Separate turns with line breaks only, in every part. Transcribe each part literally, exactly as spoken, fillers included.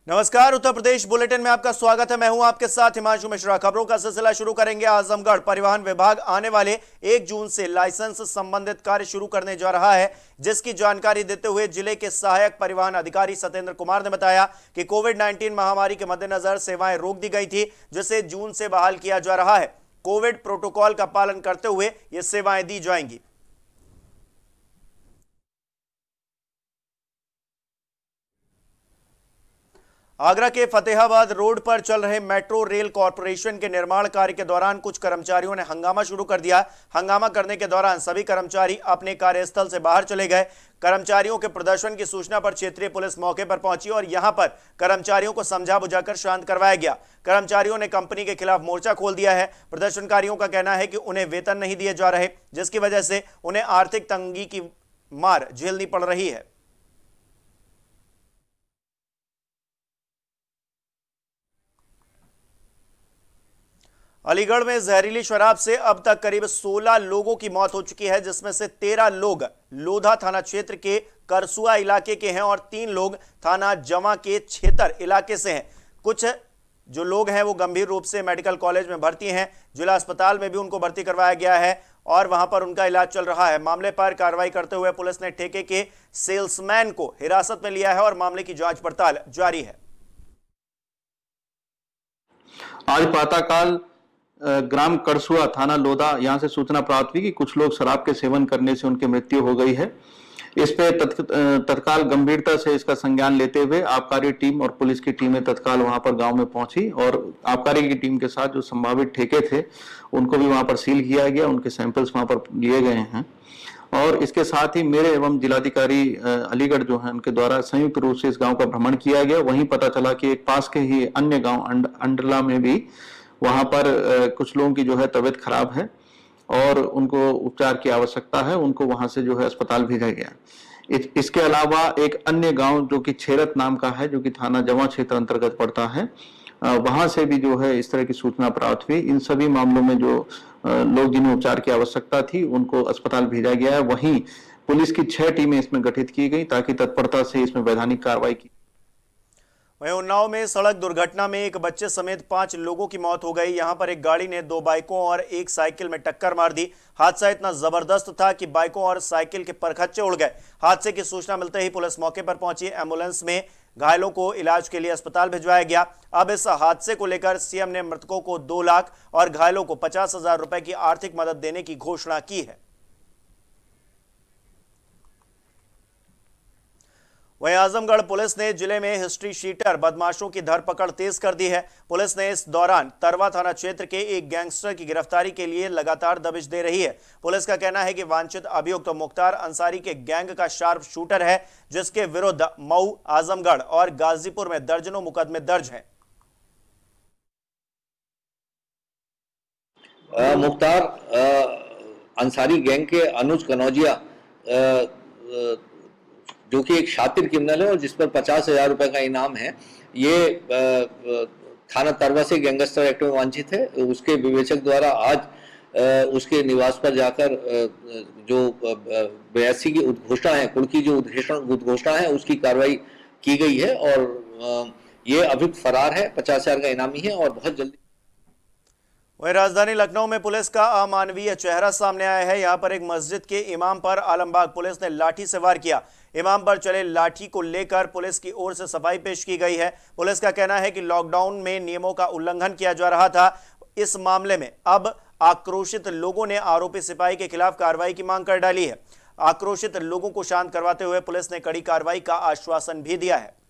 नमस्कार, उत्तर प्रदेश बुलेटिन में आपका स्वागत है। मैं हूं आपके साथ हिमांशु मिश्रा। खबरों का सिलसिला शुरू करेंगे। आजमगढ़ परिवहन विभाग आने वाले एक जून से लाइसेंस संबंधित कार्य शुरू करने जा रहा है, जिसकी जानकारी देते हुए जिले के सहायक परिवहन अधिकारी सत्येंद्र कुमार ने बताया कि कोविड नाइन्टीन महामारी के मद्देनजर सेवाएं रोक दी गई थी, जिसे जून से बहाल किया जा रहा है। कोविड प्रोटोकॉल का पालन करते हुए ये सेवाएं दी जाएंगी। आगरा के फतेहाबाद रोड पर चल रहे मेट्रो रेल कॉरपोरेशन के निर्माण कार्य के दौरान कुछ कर्मचारियों ने हंगामा शुरू कर दिया। हंगामा करने के दौरान सभी कर्मचारी अपने कार्यस्थल से बाहर चले गए। कर्मचारियों के प्रदर्शन की सूचना पर क्षेत्रीय पुलिस मौके पर पहुंची और यहां पर कर्मचारियों को समझा बुझाकर शांत करवाया गया। कर्मचारियों ने कंपनी के खिलाफ मोर्चा खोल दिया है। प्रदर्शनकारियों का कहना है कि उन्हें वेतन नहीं दिए जा रहे, जिसकी वजह से उन्हें आर्थिक तंगी की मार झेलनी पड़ रही है। अलीगढ़ में जहरीली शराब से अब तक करीब सोलह लोगों की मौत हो चुकी है, जिसमें से तेरह लोग लोधा थाना क्षेत्र के करसुआ इलाके के हैं और तीन लोग थाना जमा के छेतर इलाके से हैं। कुछ जो लोग हैं वो गंभीर रूप से मेडिकल कॉलेज में भर्ती हैं। जिला अस्पताल में भी उनको भर्ती करवाया गया है और वहां पर उनका इलाज चल रहा है। मामले पर कार्रवाई करते हुए पुलिस ने ठेके के सेल्समैन को हिरासत में लिया है और मामले की जांच पड़ताल जारी है।
आज प्रातःकाल ग्राम करसुआ थाना लोधा यहां से सूचना प्राप्त हुई कि कुछ लोग शराब के सेवन करने से उनकी मृत्यु हो गई है। इस पे तत्काल गंभीरता से इसका संज्ञान लेते हुए आबकारी टीम और पुलिस की टीमें तत्काल वहां पर गांव में पहुंची और आबकारी की टीम के साथ जो संभावित ठेके थे उनको भी वहां पर सील किया गया। उनके सैंपल्स वहां पर लिए गए हैं और इसके साथ ही मेरे एवं जिलाधिकारी अलीगढ़ जो है उनके द्वारा संयुक्त रूप से इस गाँव का भ्रमण किया गया। वहीं पता चला कि एक पास के ही अन्य गाँव अंडरला में भी वहां पर कुछ लोगों की जो है तबीयत खराब है और उनको उपचार की आवश्यकता है। उनको वहां से जो है अस्पताल भेजा गया। इस, इसके अलावा एक अन्य गांव जो कि छेरत नाम का है, जो कि थाना जमा क्षेत्र अंतर्गत पड़ता है, वहां से भी जो है इस तरह की सूचना प्राप्त हुई। इन सभी मामलों में जो लोग जिन्हें उपचार की आवश्यकता थी उनको अस्पताल भेजा गया है। वहीं पुलिस की छह टीमें इसमें गठित की गई ताकि तत्परता से इसमें वैधानिक कार्रवाई की।
वहीं उन्नाव में सड़क दुर्घटना में एक बच्चे समेत पांच लोगों की मौत हो गई। यहां पर एक गाड़ी ने दो बाइकों और एक साइकिल में टक्कर मार दी। हादसा इतना जबरदस्त था कि बाइकों और साइकिल के परखच्चे उड़ गए। हादसे की सूचना मिलते ही पुलिस मौके पर पहुंची। एम्बुलेंस में घायलों को इलाज के लिए अस्पताल भिजवाया गया। अब इस हादसे को लेकर सीएम ने मृतकों को दो लाख और घायलों को पचास हजार रुपए की आर्थिक मदद देने की घोषणा की है। वहीं आजमगढ़ पुलिस ने जिले में हिस्ट्री शीटर बदमाशों की धरपकड़ तेज कर दी है। पुलिस ने इस दौरान तरवा थाना क्षेत्र के एक गैंगस्टर की गिरफ्तारी के लिए लगातार दबिश दे रही है। पुलिस का कहना है कि वांछित अभियुक्त तो मुख्तार अंसारी के गैंग का शार्प शूटर है, जिसके विरुद्ध मऊ, आजमगढ़ और गाजीपुर में दर्जनों मुकदमे दर्ज हैं।
मुख्तार अंसारी गैंग के अनुज कनौजिया जो कि एक शातिर क्रिमिनल है और जिस पर पचास हजार रुपए का इनाम है, ये थाना तरवा से गैंगस्टर एक्ट में वांछित है। उसके विवेचक द्वारा आज उसके निवास पर जाकर जो बयासी की उद्घोषणा है, कुल की जो उद्घोषणा है उसकी कार्रवाई की गई है और ये अभियुक्त फरार है, पचास हजार का इनामी है और बहुत जल्दी।
वहीं राजधानी लखनऊ में पुलिस का अमानवीय चेहरा सामने आया है। यहां पर एक मस्जिद के इमाम पर आलमबाग पुलिस ने लाठी से वार किया। इमाम पर चले लाठी को लेकर पुलिस की ओर से सफाई पेश की गई है। पुलिस का कहना है कि लॉकडाउन में नियमों का उल्लंघन किया जा रहा था। इस मामले में अब आक्रोशित लोगों ने आरोपी सिपाही के खिलाफ कार्रवाई की मांग कर डाली है। आक्रोशित लोगों को शांत करवाते हुए पुलिस ने कड़ी कार्रवाई का आश्वासन भी दिया है।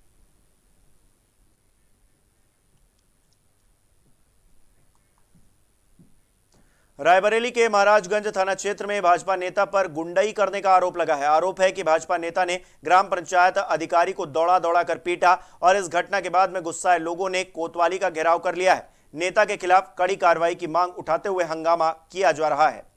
रायबरेली के महाराजगंज थाना क्षेत्र में भाजपा नेता पर गुंडई करने का आरोप लगा है। आरोप है कि भाजपा नेता ने ग्राम पंचायत अधिकारी को दौड़ा दौड़ा कर पीटा और इस घटना के बाद में गुस्साए लोगों ने कोतवाली का घेराव कर लिया है। नेता के खिलाफ कड़ी कार्रवाई की मांग उठाते हुए हंगामा किया जा रहा है।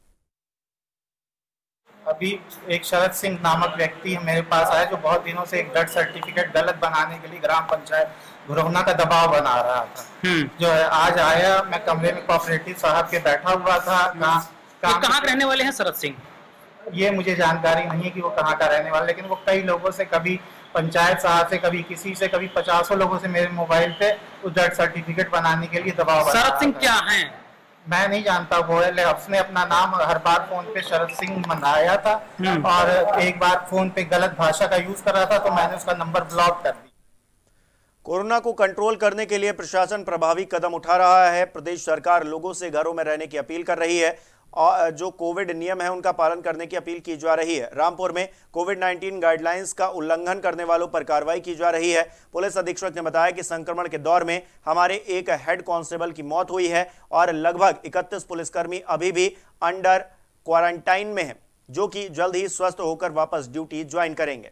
अभी एक शरद सिंह नामक व्यक्ति मेरे पास आया जो बहुत दिनों से एक डेथ सर्टिफिकेट गलत बनाने के लिए ग्राम पंचायत घुरौना का दबाव बना रहा था। जो है आज आया, मैं कमरे में कोऑपरेटिव साहब के बैठा हुआ था। कहाँ
कहाँ रहने वाले हैं शरद सिंह?
ये मुझे जानकारी नहीं है कि वो कहाँ का रहने वाला, लेकिन वो कई लोगों से कभी पंचायत साहब से, कभी किसी से, कभी पचासों लोगों से मेरे मोबाइल पे उस डेथ सर्टिफिकेट बनाने के लिए दबाव बना।
शरद सिंह क्या हैं?
मैं नहीं जानता वो है, उसने अपना नाम हर बार फोन पे शरद सिंह मनाया था और एक बार फोन पे गलत भाषा का यूज कर रहा था तो मैंने उसका नंबर ब्लॉक कर दिया।
कोरोना को कंट्रोल करने के लिए प्रशासन प्रभावी कदम उठा रहा है। प्रदेश सरकार लोगों से घरों में रहने की अपील कर रही है और जो कोविड नियम है उनका पालन करने की अपील की जा रही है। रामपुर में कोविड नाइन्टीन गाइडलाइंस का उल्लंघन करने वालों पर कार्रवाई की जा रही है। पुलिस अधीक्षक ने बताया कि संक्रमण के दौर में हमारे एक हेड कांस्टेबल की मौत हुई है और लगभग इकतीस पुलिसकर्मी अभी भी अंडर क्वारंटाइन में हैं, जो कि जल्द ही स्वस्थ होकर वापस ड्यूटी ज्वाइन करेंगे।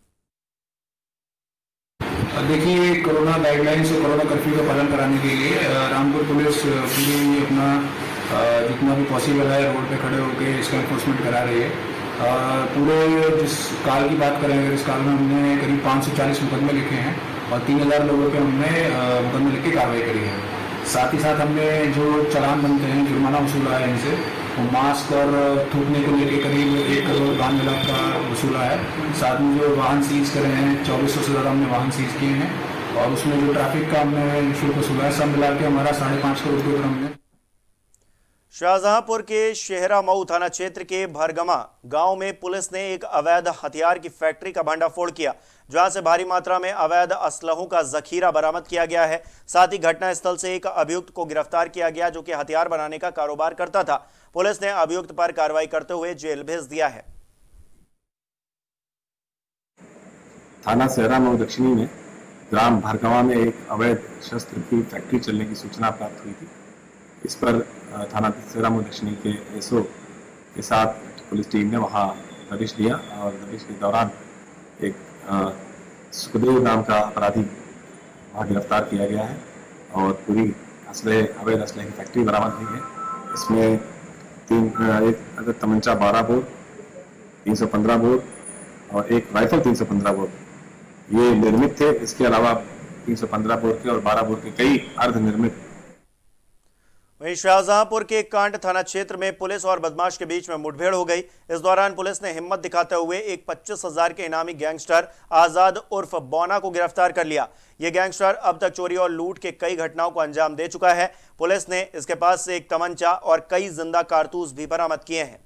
देखिए, कोरोना गाइडलाइंस और कोरोना कर्फ्यू का पालन कराने के लिए रामपुर पुलिस पूरी अपना जितना भी पॉसिबल है रोड पे खड़े होकर इसका एनफोर्समेंट करा रही है। पूरे जिस काल की बात करें, इस काल में हमने करीब पाँच सौ चालीस मुकदमे लिखे हैं और तीन हज़ार लोगों पे हमने मुकदमे लिख के कार्रवाई करी है। साथ ही साथ हमने जो चालान बनते हैं, जुर्माना वसूला है इनसे, वो मास्क और थूकने को लेकर करीब एक करोड़ बानवे लाख का वसूला है। साथ में जो वाहन सीज करे हैं, चौबीस सौ से ज़्यादा हमने वाहन सीज किए हैं और उसमें जो ट्रैफिक का हमने शुल्क वसूला है, सब मिला के हमारा साढ़े पाँच करोड़ रुपये हमने।
शाहजहांपुर के शेहरा मऊ थाना क्षेत्र के भरगमा गांव में पुलिस ने एक अवैध हथियार की फैक्ट्री का भंडाफोड़ किया, जहां से भारी मात्रा में अवैध असलहों का जखीरा बरामद किया गया है। साथ ही घटनास्थल से एक अभियुक्त को गिरफ्तार किया गया जो कि हथियार बनाने का कारोबार करता था। पुलिस ने अभियुक्त पर कार्रवाई करते हुए जेल भेज दिया है।
थाना शेहरा मऊ दक्षिणी में ग्राम भरगवा में एक अवैध शस्त्र की फैक्ट्री चलने की सूचना प्राप्त हुई थी। इस पर थाना शेहरा मऊ दक्षिणी के एसओ के साथ पुलिस टीम ने वहां दबिश दिया और दबिश के दौरान एक सुखदेव नाम का अपराधी वहां गिरफ्तार किया गया है और पूरी असले अवैध असले की फैक्ट्री बरामद हुई है। इसमें तीन एक अगर तमंचा बारह बोर, तीन सौ पंद्रह बोर और एक राइफल तीन सौ पंद्रह बोर ये निर्मित थे। इसके अलावा तीन सौ पंद्रह बोर के और बारह बोर के कई अर्धनिर्मित।
वहीं शाहजहांपुर के कांड थाना क्षेत्र में पुलिस और बदमाश के बीच में मुठभेड़ हो गई। इस दौरान पुलिस ने हिम्मत दिखाते हुए एक पच्चीस हजार के इनामी गैंगस्टर आजाद उर्फ बौना को गिरफ्तार कर लिया। यह गैंगस्टर अब तक चोरी और लूट के कई घटनाओं को अंजाम दे चुका है। पुलिस ने इसके पास से एक तमंचा और कई जिंदा कारतूस भी बरामद किए हैं।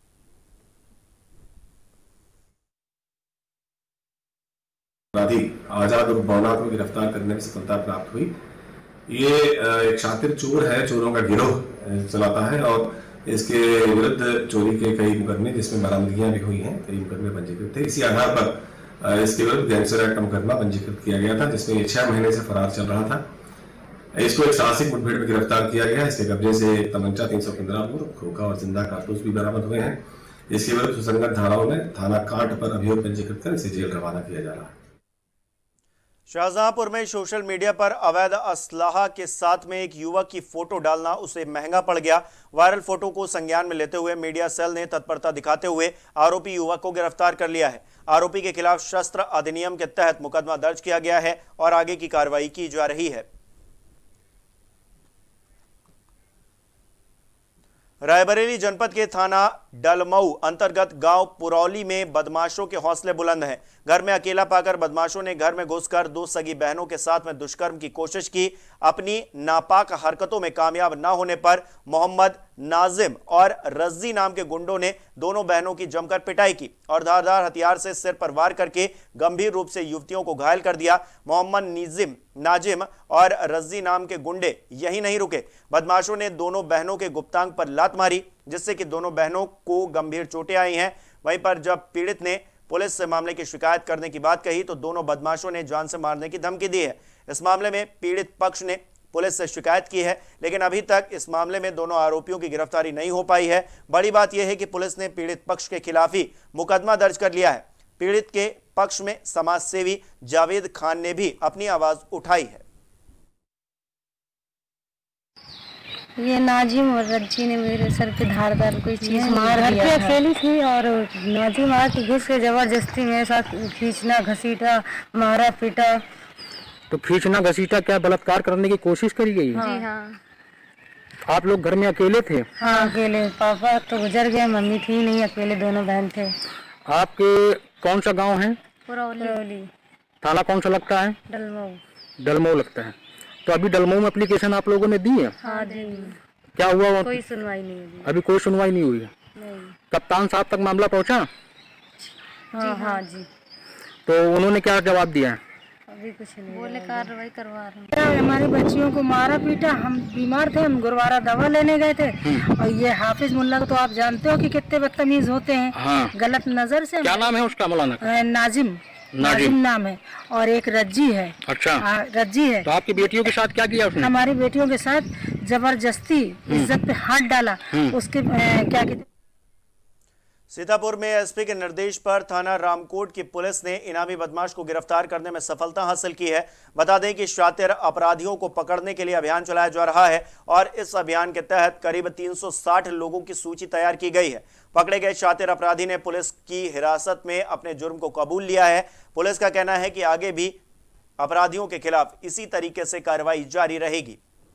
अपराधी आजाद उर्फ बौना को गिरफ्तार करने में सफलता प्राप्त हुई। ये एक शातिर चोर है, चोरों का गिरोह चलाता है और इसके विरुद्ध चोरी के कई मुकदमे जिसमें बरामदगियां भी हुई हैं, कई मुकदमे पंजीकृत थे। इसी आधार पर इसके विरुद्ध गैंगस्टर एक्ट का मुकदमा पंजीकृत किया गया था, जिसमें छह महीने से फरार चल रहा था। इसको एक साहसिक मुठभेड़ में गिरफ्तार किया गया। इसके कब्जे से तमंचा तीन सौ पंद्रह बोर, खोखा और जिंदा कारतूस भी बरामद हुए हैं। इसके विरुद्ध सुसंगत धाराओं में थाना कांट पर अभियोग पंजीकृत कर इसे जेल रवाना किया जा रहा है।
शाहजहांपुर में सोशल मीडिया पर अवैध असलाहा के साथ में एक युवक की फोटो डालना उसे महंगा पड़ गया। वायरल फोटो को संज्ञान में लेते हुए मीडिया सेल ने तत्परता दिखाते हुए आरोपी युवक को गिरफ्तार कर लिया है। आरोपी के खिलाफ शस्त्र अधिनियम के तहत मुकदमा दर्ज किया गया है और आगे की कार्रवाई की जा रही है। रायबरेली जनपद के थाना डलमऊ अंतर्गत गांव पुरौली में बदमाशों के हौसले बुलंद हैं। घर में अकेला पाकर बदमाशों ने घर में घुसकर दो सगी बहनों के साथ में दुष्कर्म की कोशिश की। अपनी नापाक हरकतों में कामयाब न होने पर मोहम्मद नाजिम और रज्जी नाम के गुंडों ने दोनों बहनों की जमकर पिटाई की और धारदार हथियार से सिर पर वार करके गंभीर रूप से युवतियों को घायल कर दिया। मोहम्मद निजिम नाजिम और रज्जी नाम के गुंडे यही नहीं रुके, बदमाशों ने दोनों बहनों के गुप्तांग पर लात मारी, जिससे कि दोनों बहनों को गंभीर चोटें आई हैं। वहीं पर जब पीड़ित ने पुलिस से मामले की शिकायत करने की बात कही तो दोनों बदमाशों ने जान से मारने की धमकी दी है। इस मामले में पीड़ित पक्ष ने पुलिस से शिकायत की है, लेकिन अभी तक इस मामले में दोनों आरोपियों की गिरफ्तारी नहीं हो पाई है। बड़ी बात यह है कि पुलिस ने पीड़ित पक्ष के खिलाफ ही मुकदमा दर्ज कर लिया है। पीड़ित के पक्ष में समाज सेवी जावेद खान ने भी अपनी आवाज उठाई है।
ये नाजिम और रज्जी ने मेरे सर पे धारदार कोई चीज मार दिया था। अकेली थी और नाजिम आके घिस के जबरदस्ती मेरे साथ खींचना घसीटा, मारा पीटा।
तो खींचना घसीटा क्या बलात्कार करने की कोशिश करी गई?
हाँ। जी हाँ।
आप लोग घर में अकेले थे?
हाँ अकेले, पापा तो गुजर गए, मम्मी थी नहीं, अकेले दोनों बहन थे।
आपके कौन सा गांव है?
पुरौली।
थाना कौन सा लगता है?
डलमऊ।
डलमऊ लगता है। तो अभी डलमऊ में एप्लीकेशन आप लोगों ने दी है?
हाँ दी।
क्या हुआ?
कोई सुनवाई नहीं हुई।
अभी कोई सुनवाई नहीं हुई है?
नहीं।
कप्तान साहब तक मामला पहुंचा?
हाँ हाँ जी।
तो उन्होंने क्या जवाब दिया?
अभी कुछ नहीं बोले, कार्रवाई करवा रहे हैं। हमारी बच्चियों को मारा पीटा, हम बीमार थे, हम गुरुवारा दवा लेने गए थे और ये हाफिज मुल्ला को तो आप जानते हो कि कितने बदतमीज होते हैं। हाँ। गलत नजर से।
क्या नाम है उसका? मौलाना
नाजिम। नाजिम नाम है और एक रज्जी है।
अच्छा।
आ, रज्जी है।
तो आपकी बेटियों के साथ क्या किया उसने?
हमारी बेटियों के साथ जबरदस्ती इज्जत पे हाथ डाला। उसके क्या कहते
सीतापुर में एसपी के निर्देश पर थाना रामकोट की पुलिस ने इनामी बदमाश को गिरफ्तार करने में सफलता हासिल की है। बता दें कि शातिर अपराधियों को पकड़ने के लिए अभियान चलाया जा रहा है और इस अभियान के तहत करीब तीन सौ साठ लोगों की सूची तैयार की गई है। पकड़े गए शातिर अपराधी ने पुलिस की हिरासत में अपने जुर्म को कबूल लिया है। पुलिस का कहना है कि आगे भी अपराधियों के खिलाफ इसी तरीके से कार्रवाई जारी रहेगी।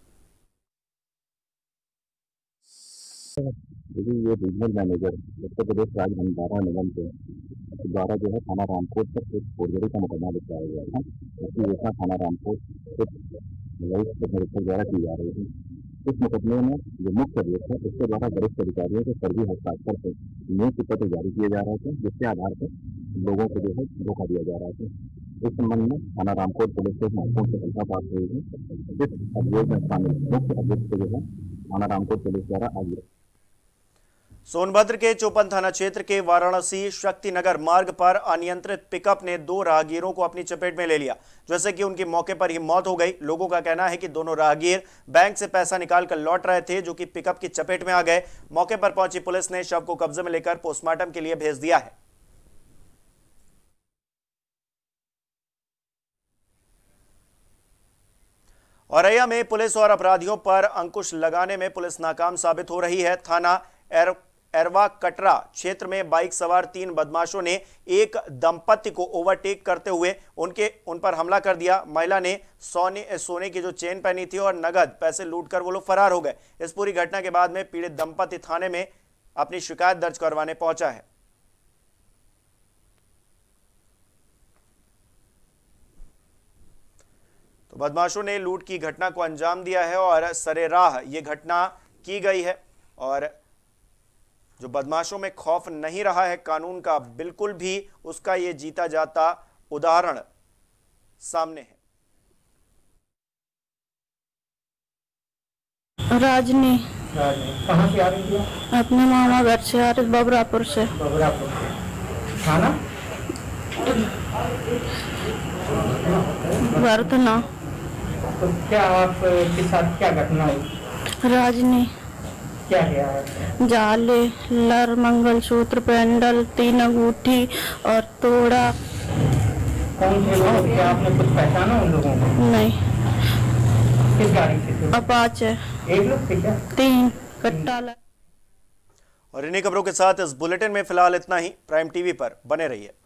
देखिए, ये रीजनल मैनेजर उत्तर प्रदेश राज्य भंडारा निगम के द्वारा जो है थाना रामकोट पर एक फोर्जरी का मुकदमा लिखाया गया था। इसकी योजना थाना रामकोट के वरिष्ठ निरीक्षक द्वारा की जा रही थी। इस मुकदमे में जो मुख्य अभियुक्त है उसके द्वारा वरिष्ठ अधिकारियों के फर्जी हस्ताक्षर से नियुक्ति पत्र जारी किए जा रहे थे, जिसके आधार पर लोगों को जो है धोखा दिया जा रहा था। इस संबंध में थाना रामकोट पुलिस को महत्वपूर्ण सफलता प्राप्त हुई है। इस अभियोग में शामिल मुख्य अभियुक्त को जो है थाना रामकोट पुलिस द्वारा आज
सोनभद्र के चौपन थाना क्षेत्र के वाराणसी शक्तिनगर मार्ग पर अनियंत्रित पिकअप ने दो राहगीरों को अपनी चपेट में ले लिया, जैसे कि उनकी मौके पर ही मौत हो गई। लोगों का कहना है कि दोनों राहगीर बैंक से पैसा निकालकर लौट रहे थे, जो कि पिकअप की चपेट में आ गए। मौके पर पहुंची पुलिस ने शव को कब्जे में लेकर पोस्टमार्टम के लिए भेज दिया है। औरैया में पुलिस और अपराधियों पर अंकुश लगाने में पुलिस नाकाम साबित हो रही है। थाना एर एरवा कटरा क्षेत्र में बाइक सवार तीन बदमाशों ने एक दंपति को ओवरटेक करते हुए उनके उन पर हमला कर दिया। महिला ने सोने सोने की जो चेन पहनी थी और नगद पैसे लूटकर वो लोग फरार हो गए। इस पूरी घटना के बाद में पीड़ित दंपति थाने में अपनी शिकायत दर्ज करवाने पहुंचा है। तो बदमाशों ने लूट की घटना को अंजाम दिया है और सरेराह ये घटना की गई है और जो बदमाशों में खौफ नहीं रहा है कानून का बिल्कुल भी, उसका ये जीता जाता उदाहरण सामने है।
राजनी
कहाँ से आ रही थी?
अपने मामा घर से आ रही, बबरापुर से।
बबरापुर से। थाना
वर्धना।
तो क्या आपके साथ क्या घटना हुई?
राजनी
क्या है?
जाले, लर, मंगलसूत्र, पेंडल, तीन अंगूठी और तोड़ा।
कौन थे लोग? क्या आपने कुछ पहचाना उन लोगों को?
नहीं।
किस गाड़ी से थे?
अपाचे।
एक लोग थे क्या?
तीन कट्टा।
और इन्हीं खबरों के साथ इस बुलेटिन में फिलहाल इतना ही। प्राइम टीवी पर बने रहिए।